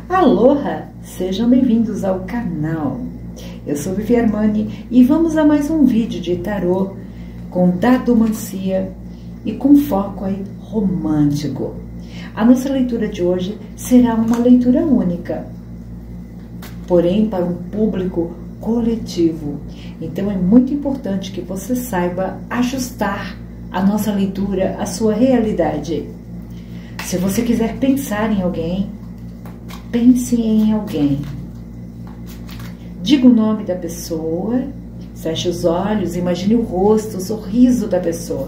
Aloha! Sejam bem-vindos ao canal. Eu sou Vivi Armani e vamos a mais um vídeo de tarô com dadomancia e com foco aí romântico. A nossa leitura de hoje será uma leitura única, porém para um público coletivo. Então é muito importante que você saiba ajustar a nossa leitura à sua realidade. Se você quiser pensar em alguém, pense em alguém. Diga o nome da pessoa, feche os olhos, imagine o rosto, o sorriso da pessoa.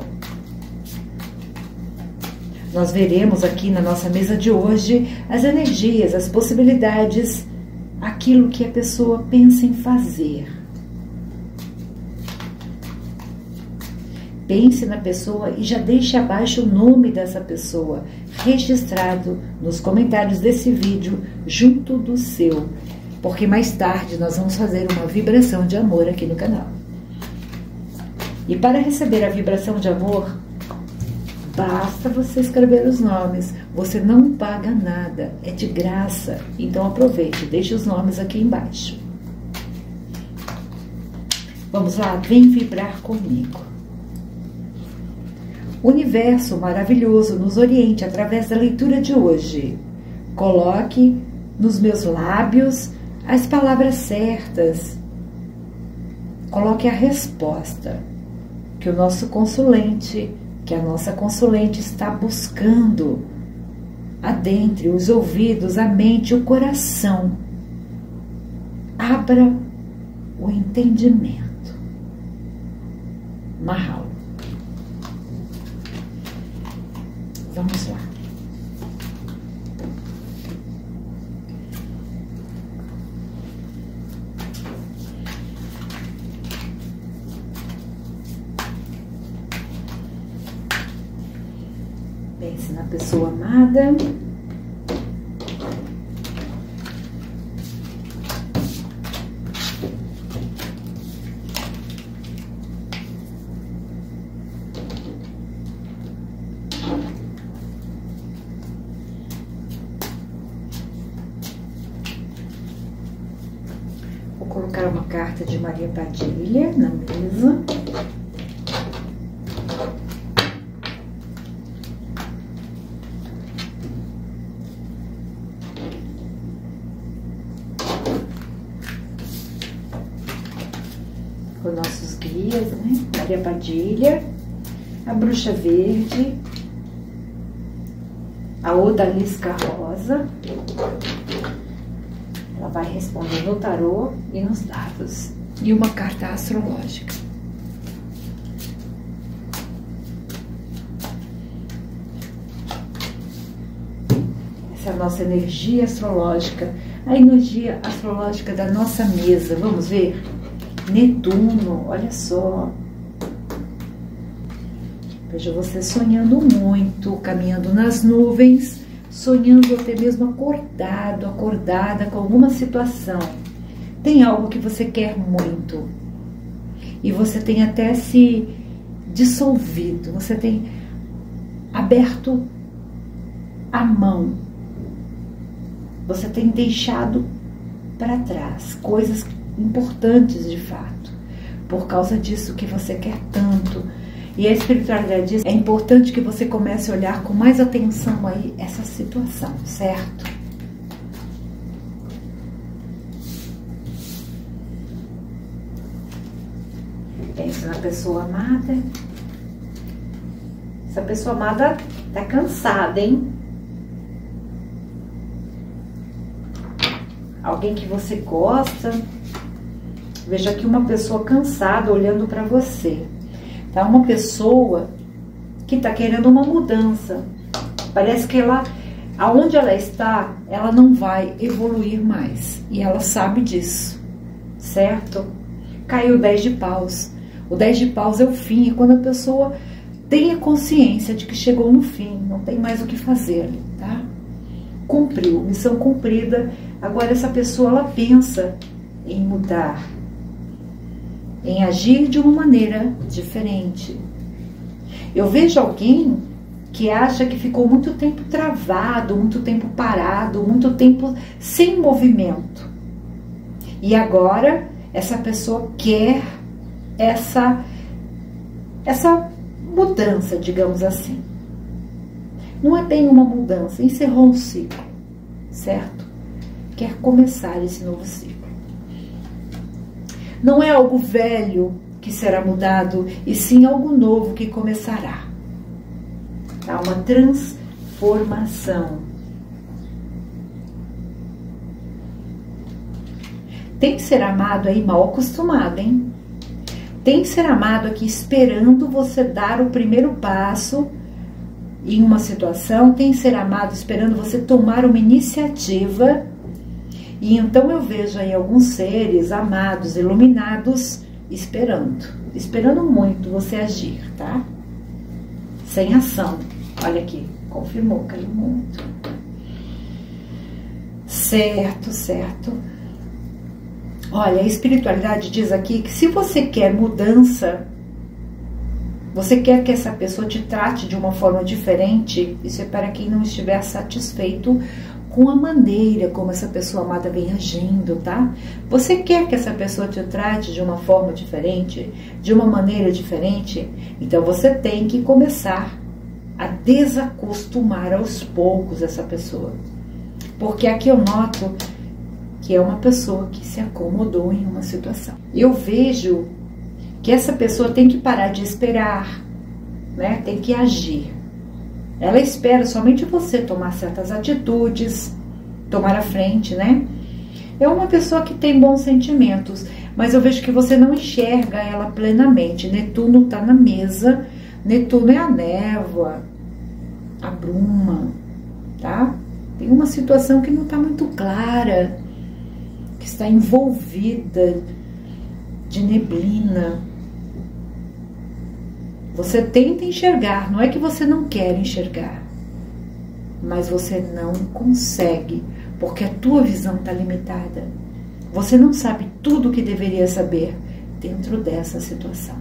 Nós veremos aqui na nossa mesa de hoje as energias, as possibilidades, aquilo que a pessoa pensa em fazer. Pense na pessoa e já deixe abaixo o nome dessa pessoa, registrado nos comentários desse vídeo, junto do seu, porque mais tarde nós vamos fazer uma vibração de amor aqui no canal. E para receber a vibração de amor, basta você escrever os nomes, você não paga nada, é de graça. Então aproveite, deixe os nomes aqui embaixo. Vamos lá, vem vibrar comigo. O universo maravilhoso nos oriente através da leitura de hoje. Coloque nos meus lábios as palavras certas. Coloque a resposta que o nosso consulente, que a nossa consulente está buscando. Adentre os ouvidos, a mente, o coração. Abra o entendimento. Mahalo. Vamos lá. Pense na pessoa amada. Vou colocar uma carta de Maria Padilha na mesa. Com nossos guias, né? Maria Padilha, a Bruxa Verde, a Odalisca Rosa. Ela vai responder no tarô e nos dados. E uma carta astrológica. Essa é a nossa energia astrológica. A energia astrológica da nossa mesa. Vamos ver? Netuno, olha só. Vejo você sonhando muito, caminhando nas nuvens, sonhando até mesmo acordado, acordada com alguma situação. Tem algo que você quer muito e você tem até se dissolvido, você tem aberto a mão, você tem deixado para trás coisas importantes de fato, por causa disso que você quer tanto. E a espiritualidade diz, é importante que você comece a olhar com mais atenção aí essa situação, certo? Pense na pessoa amada. Essa pessoa amada tá cansada, hein? Alguém que você gosta. Veja aqui uma pessoa cansada olhando para você. Tá? Uma pessoa que tá querendo uma mudança. Parece que ela, aonde ela está, ela não vai evoluir mais. E ela sabe disso, certo? Caiu o 10 de paus. O 10 de paus é o fim, é quando a pessoa tem a consciência de que chegou no fim, não tem mais o que fazer, tá? Cumpriu, missão cumprida. Agora essa pessoa, ela pensa em mudar, em agir de uma maneira diferente. Eu vejo alguém que acha que ficou muito tempo travado, muito tempo parado, muito tempo sem movimento. E agora essa pessoa quer essa mudança, digamos assim. Não é bem uma mudança, encerrou um ciclo, certo? Quer começar esse novo ciclo. Não é algo velho que será mudado, e sim algo novo que começará. Há uma transformação. Tem que ser amado aí mal acostumado, hein? Tem que ser amado aqui esperando você dar o primeiro passo em uma situação. Tem que ser amado esperando você tomar uma iniciativa. E então eu vejo aí alguns seres amados, iluminados, esperando muito você agir, tá? Sem ação. Olha aqui, confirmou, caiu muito. Certo. Olha, a espiritualidade diz aqui que se você quer mudança, você quer que essa pessoa te trate de uma forma diferente, isso é para quem não estiver satisfeito com a maneira como essa pessoa amada vem agindo, tá? Você quer que essa pessoa te trate de uma forma diferente, de uma maneira diferente? Então você tem que começar a desacostumar aos poucos essa pessoa. Porque aqui eu noto que é uma pessoa que se acomodou em uma situação. Eu vejo que essa pessoa tem que parar de esperar, né? Tem que agir. Ela espera somente você tomar certas atitudes, tomar a frente, né? É uma pessoa que tem bons sentimentos, mas eu vejo que você não enxerga ela plenamente. Netuno está na mesa, Netuno é a névoa, a bruma, tá? Tem uma situação que não está muito clara, que está envolvida de neblina. Você tenta enxergar, não é que você não quer enxergar, mas você não consegue, porque a tua visão está limitada. Você não sabe tudo o que deveria saber dentro dessa situação.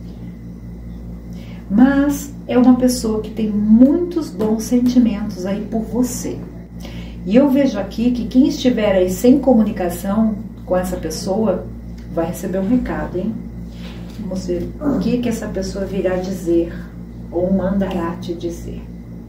Mas é uma pessoa que tem muitos bons sentimentos aí por você. E eu vejo aqui que quem estiver aí sem comunicação com essa pessoa vai receber um recado, hein? Vamos ver o que essa pessoa virá dizer ou mandará te dizer.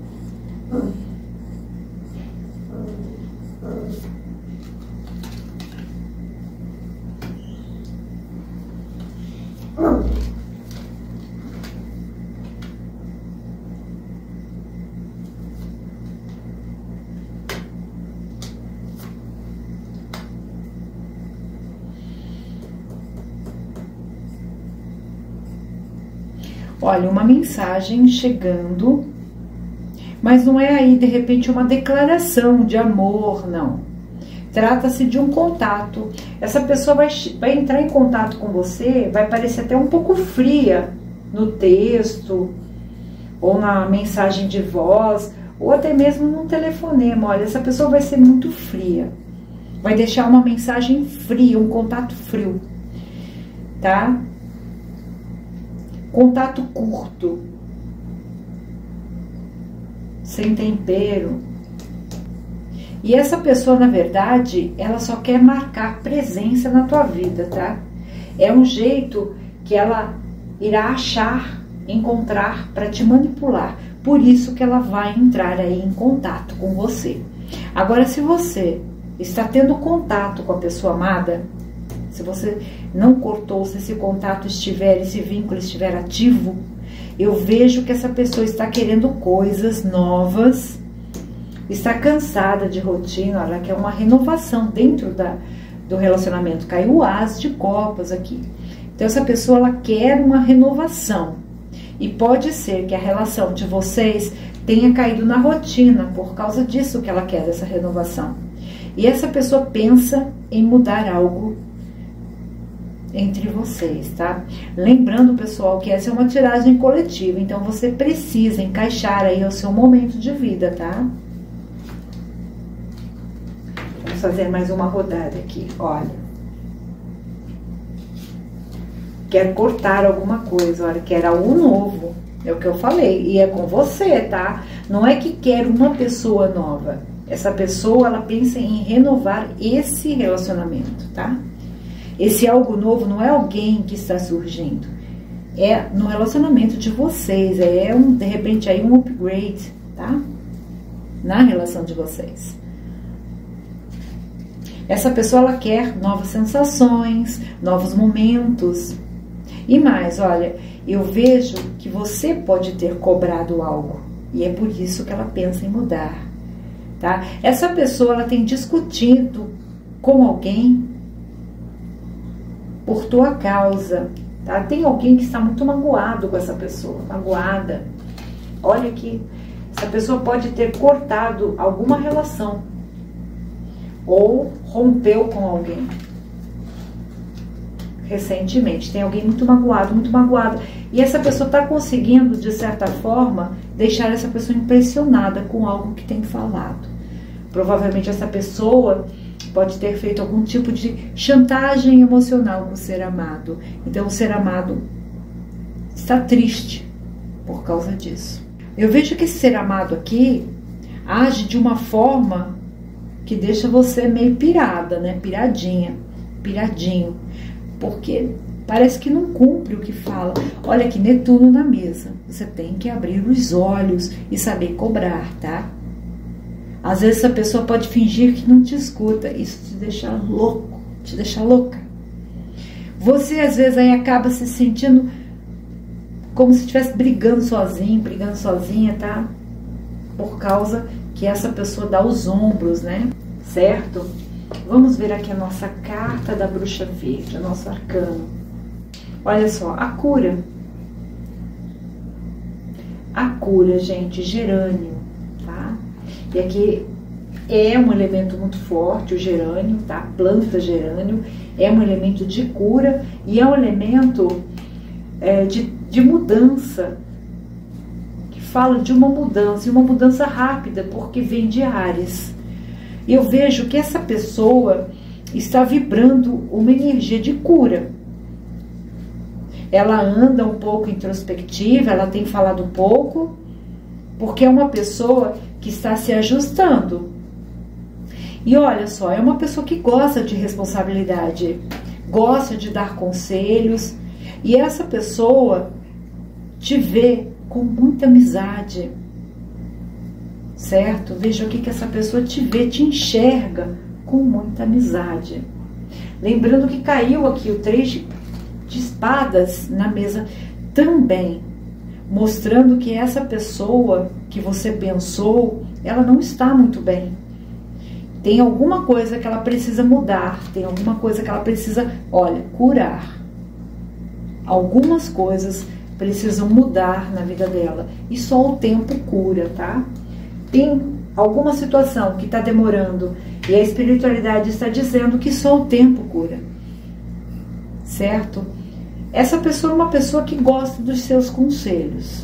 Olha, uma mensagem chegando, mas não é aí de repente uma declaração de amor, não. Trata-se de um contato. Essa pessoa vai entrar em contato com você, vai parecer até um pouco fria no texto, ou na mensagem de voz, ou até mesmo no telefonema. Olha, essa pessoa vai ser muito fria. Vai deixar uma mensagem fria, um contato frio, tá? Contato curto, sem tempero. E essa pessoa, na verdade, ela só quer marcar presença na tua vida, tá? É um jeito que ela irá achar, encontrar para te manipular. Por isso que ela vai entrar aí em contato com você. Agora, se você está tendo contato com a pessoa amada, se você não cortou, se esse contato estiver, esse vínculo estiver ativo, eu vejo que essa pessoa está querendo coisas novas, está cansada de rotina, ela quer uma renovação dentro do relacionamento. Caiu o as de copas aqui. Então essa pessoa ela quer uma renovação. E pode ser que a relação de vocês tenha caído na rotina, por causa disso que ela quer essa renovação. E essa pessoa pensa em mudar algo entre vocês, tá? Lembrando, pessoal, que essa é uma tiragem coletiva, então você precisa encaixar aí o seu momento de vida, tá? Vamos fazer mais uma rodada aqui, olha. Quer cortar alguma coisa, olha, quer algo novo. É o que eu falei. E é com você, tá? Não é que quer uma pessoa nova. Essa pessoa, ela pensa em renovar esse relacionamento, tá? Esse algo novo não é alguém que está surgindo. É no relacionamento de vocês. De repente, aí um upgrade, tá? Na relação de vocês. Essa pessoa, ela quer novas sensações, novos momentos. E mais, olha, eu vejo que você pode ter cobrado algo. E é por isso que ela pensa em mudar, tá? Essa pessoa, ela tem discutido com alguém por tua causa, tá? Tem alguém que está muito magoado com essa pessoa, magoada. Olha que essa pessoa pode ter cortado alguma relação ou rompeu com alguém recentemente. Tem alguém muito magoado, muito magoado. E essa pessoa está conseguindo, de certa forma, deixar essa pessoa impressionada com algo que tem falado. Provavelmente essa pessoa pode ter feito algum tipo de chantagem emocional com o ser amado. Então o ser amado está triste por causa disso. Eu vejo que esse ser amado aqui age de uma forma que deixa você meio pirada, né? Piradinha, piradinho. Porque parece que não cumpre o que fala. Olha aqui, Netuno na mesa. Você tem que abrir os olhos e saber cobrar, tá? Às vezes essa pessoa pode fingir que não te escuta. Isso te deixa louco, te deixa louca. Você às vezes aí acaba se sentindo como se estivesse brigando sozinho, brigando sozinha, tá? Por causa que essa pessoa dá os ombros, né? Certo? Vamos ver aqui a nossa carta da bruxa verde, o nosso arcano. Olha só, a cura. A cura, gente, gerânio, tá? E aqui é um elemento muito forte, o gerânio, tá? A planta gerânio é um elemento de cura e é um elemento de mudança, que fala de uma mudança, e uma mudança rápida, porque vem de Áries. E eu vejo que essa pessoa está vibrando uma energia de cura. Ela anda um pouco introspectiva, ela tem falado pouco, porque é uma pessoa que está se ajustando. E olha só, é uma pessoa que gosta de responsabilidade, gosta de dar conselhos, e essa pessoa te vê com muita amizade, certo? Veja aqui que essa pessoa te vê, te enxerga com muita amizade. Lembrando que caiu aqui o 3 de espadas na mesa também, mostrando que essa pessoa que você pensou, ela não está muito bem. Tem alguma coisa que ela precisa mudar, tem alguma coisa que ela precisa, olha, curar. Algumas coisas precisam mudar na vida dela e só o tempo cura, tá? Tem alguma situação que está demorando e a espiritualidade está dizendo que só o tempo cura, certo? Essa pessoa é uma pessoa que gosta dos seus conselhos,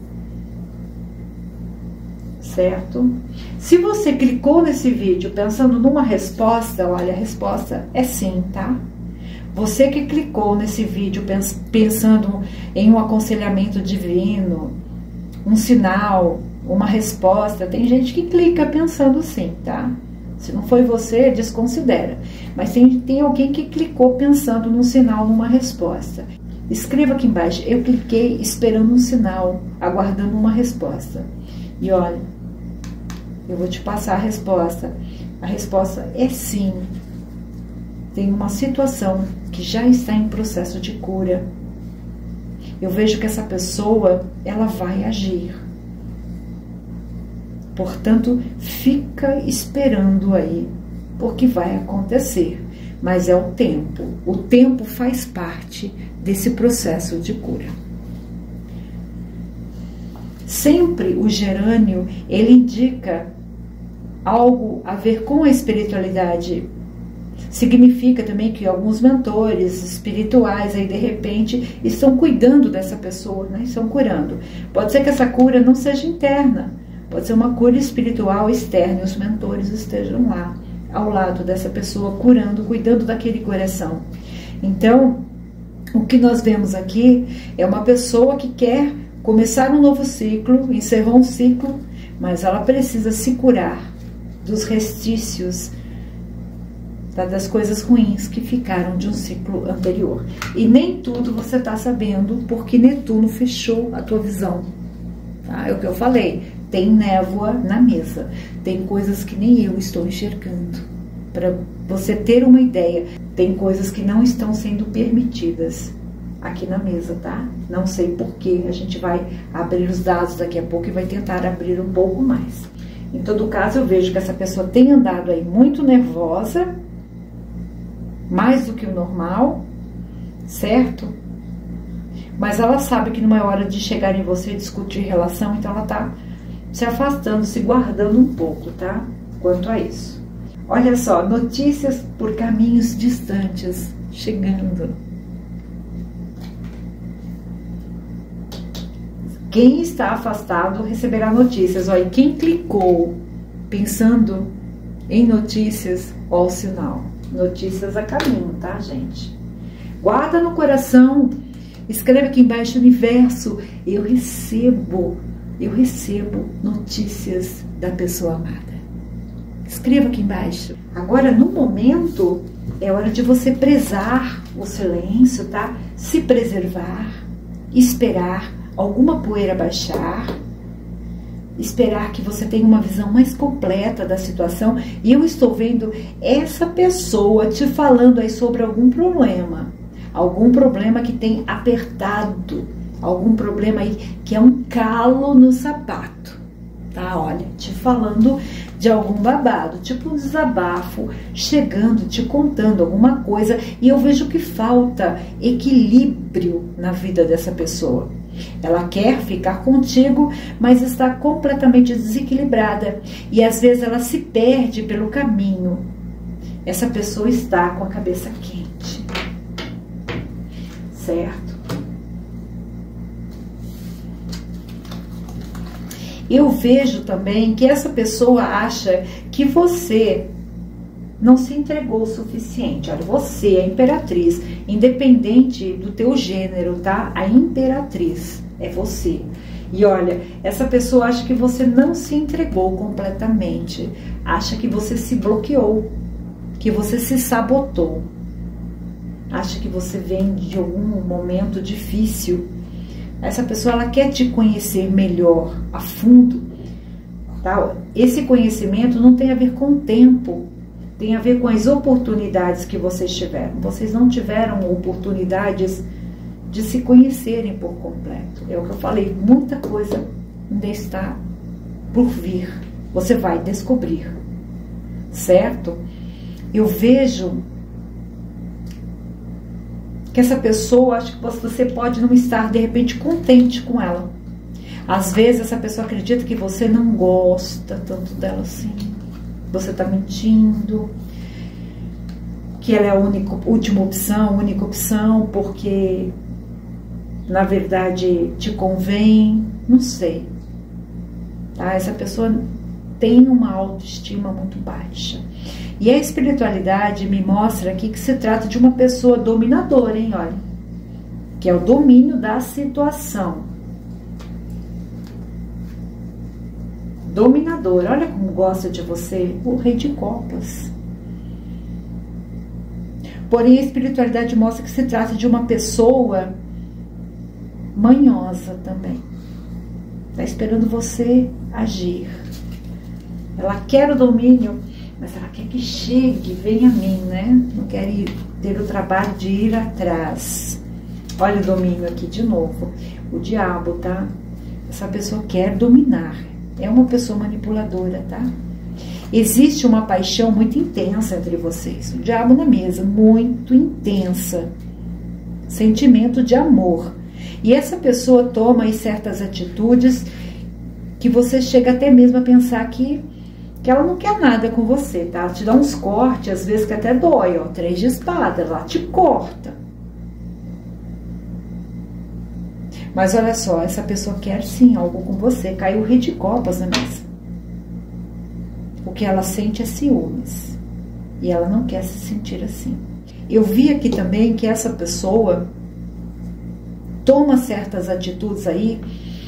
certo? Se você clicou nesse vídeo pensando numa resposta, olha, a resposta é sim, tá? Você que clicou nesse vídeo pensando em um aconselhamento divino, um sinal, uma resposta, tem gente que clica pensando sim, tá? Se não foi você, desconsidera. Mas tem alguém que clicou pensando num sinal, numa resposta. Escreva aqui embaixo, eu cliquei esperando um sinal, aguardando uma resposta. E olha, eu vou te passar a resposta. A resposta é sim. Tem uma situação que já está em processo de cura. Eu vejo que essa pessoa, ela vai agir. Portanto, fica esperando aí, porque vai acontecer. Mas é o tempo. O tempo faz parte desse processo de cura. Sempre o gerânio, ele indica algo a ver com a espiritualidade. Significa também que alguns mentores espirituais aí de repente estão cuidando dessa pessoa, né? Estão curando. Pode ser que essa cura não seja interna, pode ser uma cura espiritual externa e os mentores estejam lá, ao lado dessa pessoa, curando, cuidando daquele coração. Então, o que nós vemos aqui é uma pessoa que quer começar um novo ciclo, encerrou um ciclo, mas ela precisa se curar dos restícios, tá, das coisas ruins que ficaram de um ciclo anterior. E nem tudo você está sabendo, porque Netuno fechou a tua visão. Tá? É o que eu falei, tem névoa na mesa, tem coisas que nem eu estou enxergando. Para você ter uma ideia, tem coisas que não estão sendo permitidas aqui na mesa, tá? Não sei porquê, a gente vai abrir os dados daqui a pouco e vai tentar abrir um pouco mais. Em todo caso, eu vejo que essa pessoa tem andado aí muito nervosa, mais do que o normal, certo? Mas ela sabe que não é hora de chegar em você e discutir relação, então ela tá se afastando, se guardando um pouco, tá? Quanto a isso. Olha só, notícias por caminhos distantes chegando. Quem está afastado receberá notícias. Olha, quem clicou pensando em notícias, ó o sinal. Notícias a caminho, tá, gente? Guarda no coração. Escreve aqui embaixo, universo. Eu recebo notícias da pessoa amada. Escreva aqui embaixo. Agora, no momento, é hora de você prezar o silêncio, tá? Se preservar, esperar alguma poeira baixar, esperar que você tenha uma visão mais completa da situação. E eu estou vendo essa pessoa te falando aí sobre algum problema que tem apertado, algum problema aí que é um calo no sapato, tá? Olha, te falando de algum babado, tipo um desabafo, chegando, te contando alguma coisa, e eu vejo que falta equilíbrio na vida dessa pessoa. Ela quer ficar contigo, mas está completamente desequilibrada. E às vezes ela se perde pelo caminho. Essa pessoa está com a cabeça quente. Certo? Eu vejo também que essa pessoa acha que você não se entregou o suficiente. Olha, você é a imperatriz, independente do teu gênero, tá? A imperatriz é você. E olha, essa pessoa acha que você não se entregou completamente, acha que você se bloqueou, que você se sabotou, acha que você vem de algum momento difícil. Essa pessoa, ela quer te conhecer melhor, a fundo, tá? Esse conhecimento não tem a ver com o tempo, tem a ver com as oportunidades que vocês tiveram. Vocês não tiveram oportunidades de se conhecerem por completo. É o que eu falei, muita coisa ainda está por vir. Você vai descobrir, certo? Eu vejo que essa pessoa, acho que você pode não estar, de repente, contente com ela. Às vezes, essa pessoa acredita que você não gosta tanto dela assim. Você está mentindo, que ela é a última opção, porque, na verdade, te convém, não sei. Tá? Essa pessoa tem uma autoestima muito baixa. E a espiritualidade me mostra aqui que se trata de uma pessoa dominadora, hein, olha. Que é o domínio da situação. Dominador, olha como gosta de você, o Rei de Copas. Porém, a espiritualidade mostra que se trata de uma pessoa manhosa também. Está esperando você agir. Ela quer o domínio, mas ela quer que chegue, venha a mim, né? Não quer ter o trabalho de ir atrás. Olha o domínio aqui de novo. O diabo, tá? Essa pessoa quer dominar. É uma pessoa manipuladora, tá? Existe uma paixão muito intensa entre vocês. O diabo na mesa, muito intensa. Sentimento de amor. E essa pessoa toma aí certas atitudes que você chega até mesmo a pensar que ela não quer nada com você, tá? Ela te dá uns cortes, às vezes que até dói, ó. 3 de espada, ela te corta. Mas olha só, essa pessoa quer sim algo com você. Caiu o Rei de Copas na mesa. O que ela sente é ciúmes. E ela não quer se sentir assim. Eu vi aqui também que essa pessoa toma certas atitudes aí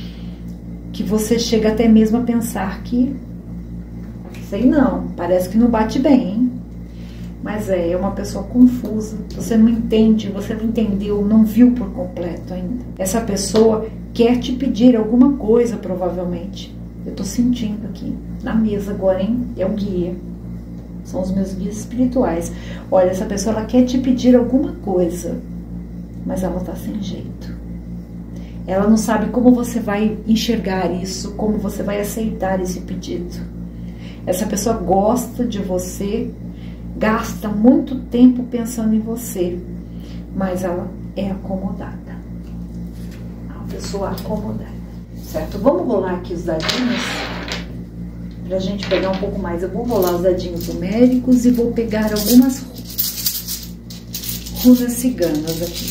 que você chega até mesmo a pensar que, sei não, parece que não bate bem, hein? Mas é uma pessoa confusa, você não entende, você não entendeu, não viu por completo ainda. Essa pessoa quer te pedir alguma coisa, provavelmente. Eu tô sentindo aqui, na mesa agora, hein? É um guia. São os meus guias espirituais. Olha, essa pessoa, ela quer te pedir alguma coisa, mas ela tá sem jeito. Ela não sabe como você vai enxergar isso, como você vai aceitar esse pedido. Essa pessoa gosta de você, gasta muito tempo pensando em você, mas ela é acomodada. Uma pessoa acomodada, certo? Vamos rolar aqui os dadinhos pra gente pegar um pouco mais. Eu vou rolar os dadinhos numéricos e vou pegar algumas runas ciganas aqui.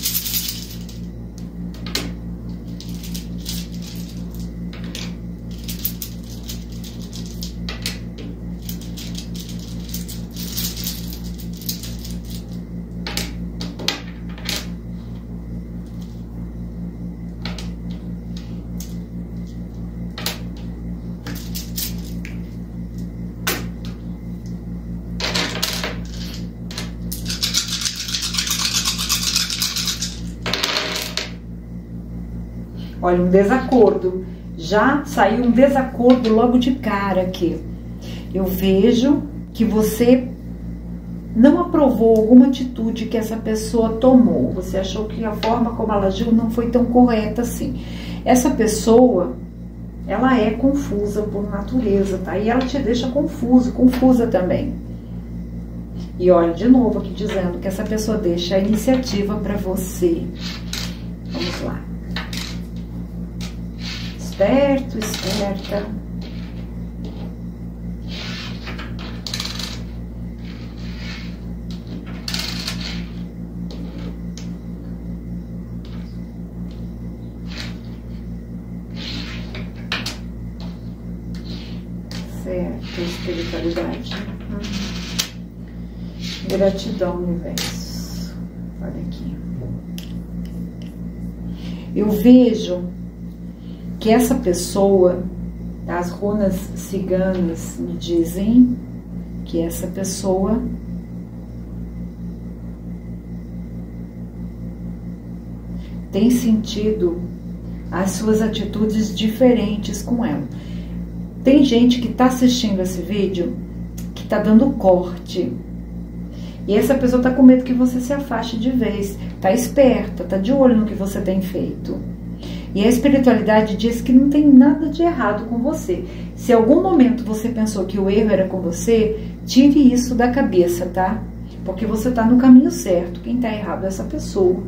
Olha, um desacordo. Já saiu um desacordo logo de cara aqui. Eu vejo que você não aprovou alguma atitude que essa pessoa tomou. Você achou que a forma como ela agiu não foi tão correta assim. Essa pessoa, ela é confusa por natureza, tá? E ela te deixa confuso, confusa também. E olha, de novo aqui dizendo que essa pessoa deixa a iniciativa para você. Vamos lá. Esperto, esperta. Certo, espiritualidade. Gratidão, universo. Olha aqui. Eu vejo que essa pessoa, as runas ciganas me dizem que essa pessoa tem sentido as suas atitudes diferentes com ela. Tem gente que está assistindo esse vídeo que está dando corte. E essa pessoa está com medo que você se afaste de vez. Está esperta, está de olho no que você tem feito. E a espiritualidade diz que não tem nada de errado com você. Se em algum momento você pensou que o erro era com você, tire isso da cabeça, tá? Porque você está no caminho certo. Quem está errado é essa pessoa.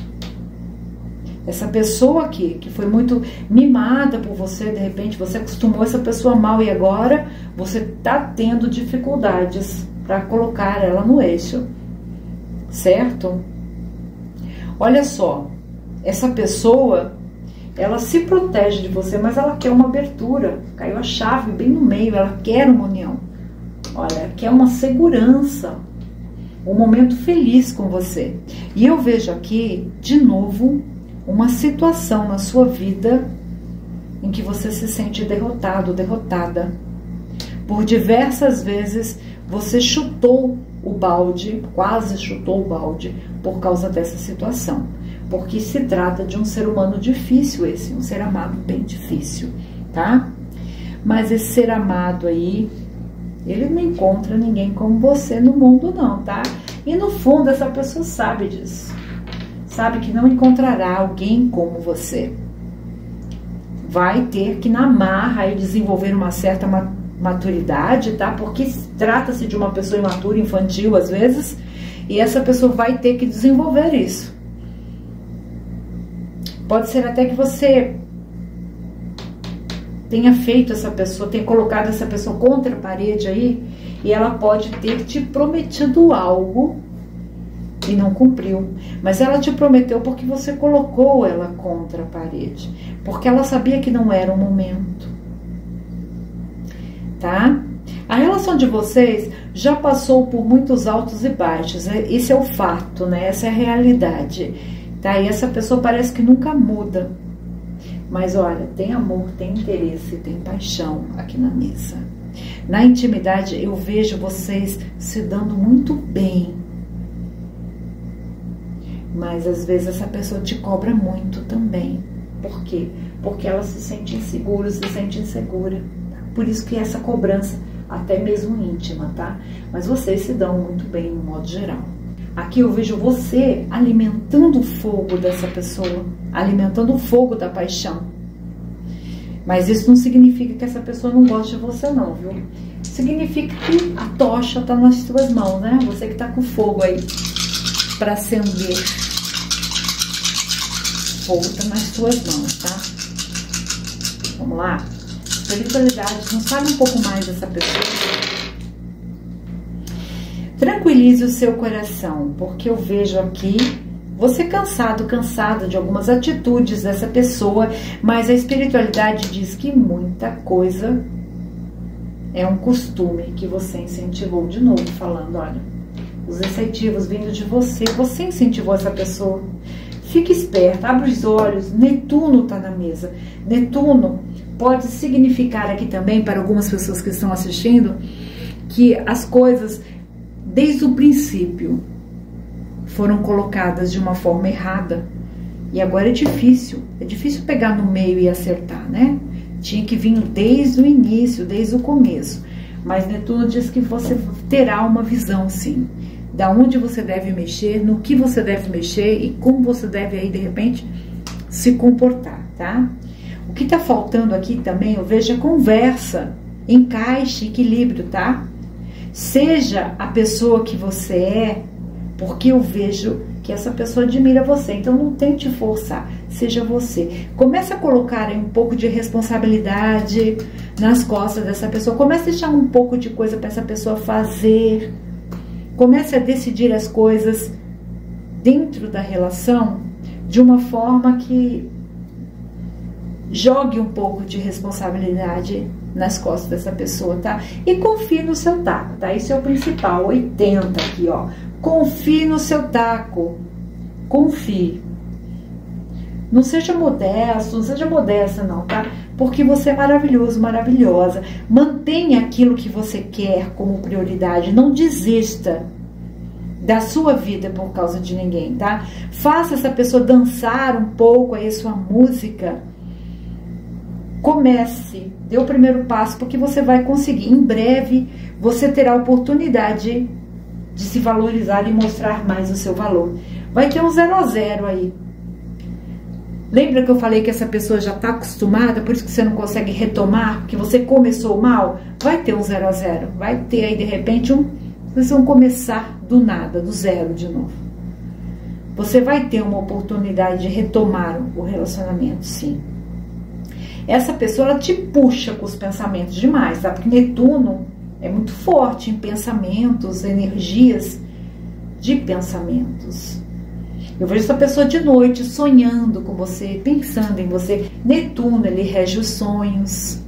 Essa pessoa aqui, que foi muito mimada por você, de repente você acostumou essa pessoa mal e agora você está tendo dificuldades para colocar ela no eixo, certo? Olha só, essa pessoa, ela se protege de você, mas ela quer uma abertura. Caiu a chave bem no meio, ela quer uma união. Olha, quer uma segurança, um momento feliz com você. E eu vejo aqui, de novo, uma situação na sua vida em que você se sente derrotado, derrotada. Por diversas vezes você chutou o balde, quase chutou o balde, por causa dessa situação. Porque se trata de um ser humano difícil esse, um ser amado bem difícil, tá? Mas esse ser amado aí, ele não encontra ninguém como você no mundo não, tá? E no fundo essa pessoa sabe disso. Sabe que não encontrará alguém como você. Vai ter que na marra aí desenvolver uma certa maturidade, tá? Porque trata-se de uma pessoa imatura, infantil às vezes, e essa pessoa vai ter que desenvolver isso. Pode ser até que você tenha feito essa pessoa, tenha colocado essa pessoa contra a parede aí, e ela pode ter te prometido algo e não cumpriu. Mas ela te prometeu porque você colocou ela contra a parede, porque ela sabia que não era o momento, tá? A relação de vocês já passou por muitos altos e baixos, esse é o fato, né? Essa é a realidade, tá? E essa pessoa parece que nunca muda. Mas olha, tem amor, tem interesse, tem paixão aqui na mesa. Na intimidade eu vejo vocês se dando muito bem. Mas às vezes essa pessoa te cobra muito também. Por quê? Porque ela se sente insegura, se sente insegura. Por isso que essa cobrança, até mesmo íntima, tá? Mas vocês se dão muito bem no modo geral. Aqui eu vejo você alimentando o fogo dessa pessoa, alimentando o fogo da paixão. Mas isso não significa que essa pessoa não goste de você não, viu? Significa que a tocha tá nas suas mãos, né? Você que tá com fogo aí para acender. O fogo tá nas suas mãos, tá? Vamos lá? Espiritualidade, nos fale um pouco mais dessa pessoa. Tranquilize o seu coração, porque eu vejo aqui você cansado, cansada de algumas atitudes dessa pessoa, mas a espiritualidade diz que muita coisa é um costume que você incentivou. De novo falando, olha, os incentivos vindo de você, você incentivou essa pessoa. Fique esperto, abre os olhos, Netuno está na mesa. Netuno pode significar aqui também, para algumas pessoas que estão assistindo, que as coisas, desde o princípio, foram colocadas de uma forma errada. E agora é difícil pegar no meio e acertar, né? Tinha que vir desde o início, desde o começo. Mas Netuno diz que você terá uma visão, sim, da onde você deve mexer, no que você deve mexer e como você deve aí, de repente, se comportar, tá? O que tá faltando aqui também, eu vejo a conversa, encaixe, equilíbrio, tá? Seja a pessoa que você é, porque eu vejo que essa pessoa admira você, então não tente forçar, seja você. Comece a colocar aí um pouco de responsabilidade nas costas dessa pessoa, comece a deixar um pouco de coisa para essa pessoa fazer, comece a decidir as coisas dentro da relação de uma forma que jogue um pouco de responsabilidade nas costas dessa pessoa, tá? E confie no seu taco, tá? Isso é o principal, 80 aqui, ó. Confie no seu taco, confie. Não seja modesto, não seja modesta não, tá? Porque você é maravilhoso, maravilhosa. Mantenha aquilo que você quer como prioridade, não desista da sua vida por causa de ninguém, tá? Faça essa pessoa dançar um pouco aí sua música. Comece, dê o primeiro passo, porque você vai conseguir. Em breve, você terá a oportunidade de se valorizar e mostrar mais o seu valor. Vai ter um 0 a 0 aí. Lembra que eu falei que essa pessoa já está acostumada, por isso que você não consegue retomar, porque você começou mal? Vai ter um 0 a 0. Vai ter aí, de repente, vocês vão começar do nada, do zero de novo. Você vai ter uma oportunidade de retomar o relacionamento, sim. Essa pessoa, ela te puxa com os pensamentos demais, tá? Porque Netuno é muito forte em pensamentos, energias de pensamentos. Eu vejo essa pessoa de noite sonhando com você, pensando em você. Netuno, ele rege os sonhos,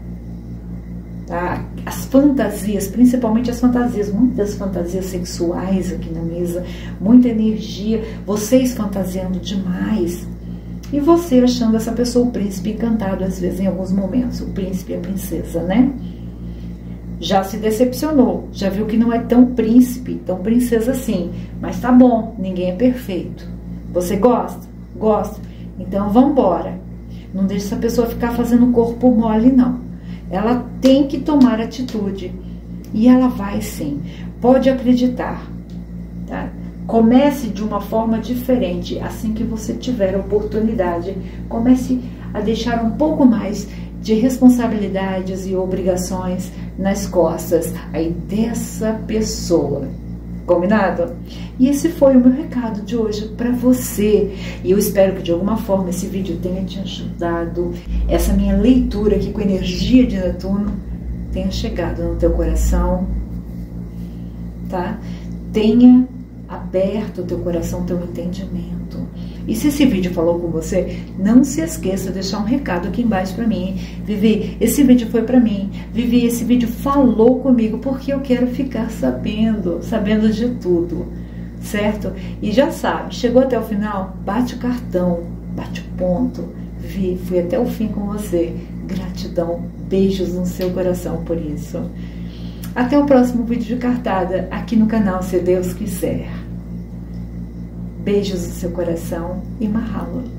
tá? As fantasias, principalmente as fantasias, muitas fantasias sexuais aqui na mesa, muita energia, vocês fantasiando demais. E você achando essa pessoa o príncipe encantado, às vezes, em alguns momentos, o príncipe e a princesa, né? Já se decepcionou, já viu que não é tão príncipe, tão princesa assim. Mas tá bom, ninguém é perfeito. Você gosta? Gosta. Então vambora. Não deixe essa pessoa ficar fazendo corpo mole, não. Ela tem que tomar atitude. E ela vai sim. Pode acreditar, tá? Comece de uma forma diferente, assim que você tiver a oportunidade. Comece a deixar um pouco mais de responsabilidades e obrigações nas costas aí dessa pessoa. Combinado? E esse foi o meu recado de hoje para você. E eu espero que de alguma forma esse vídeo tenha te ajudado. Essa minha leitura aqui com energia de Netuno tenha chegado no teu coração, tá? Tenha aberto o teu coração, teu entendimento. E se esse vídeo falou com você, não se esqueça de deixar um recado aqui embaixo para mim. Vivi, esse vídeo foi para mim. Vivi, esse vídeo falou comigo, porque eu quero ficar sabendo de tudo, certo? E já sabe, chegou até o final, bate o cartão, bate o ponto, fui até o fim com você. Gratidão, beijos no seu coração por isso. Até o próximo vídeo de cartada aqui no canal, se Deus quiser. Beijos no seu coração e mahalo.